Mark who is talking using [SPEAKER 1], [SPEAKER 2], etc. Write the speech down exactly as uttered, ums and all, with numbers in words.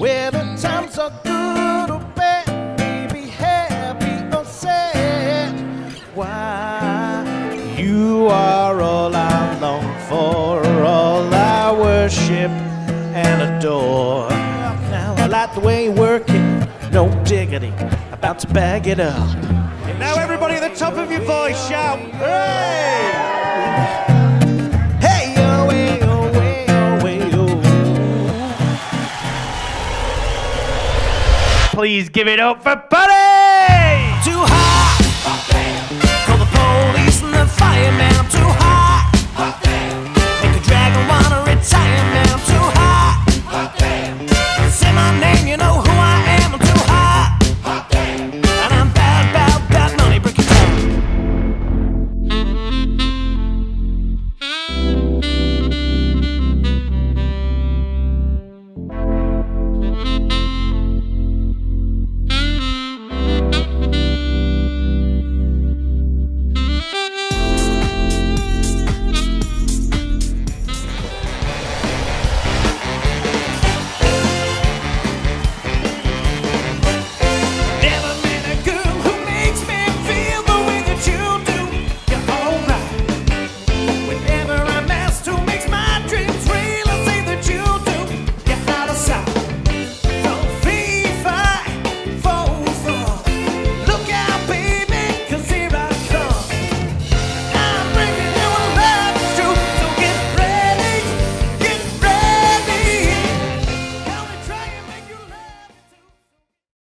[SPEAKER 1] whether times are good or bad, maybe happy or sad. Why, you are all I long for, all I worship and adore. Now I like the way you work it, no diggity, about to bag it up.
[SPEAKER 2] And now everybody at the top of your voice shout, hey!
[SPEAKER 1] Hey, oh, hey, oh, hey, oh, hey, oh.
[SPEAKER 2] Please give it up for Buddy!
[SPEAKER 1] Too hot, call the police and the firemen.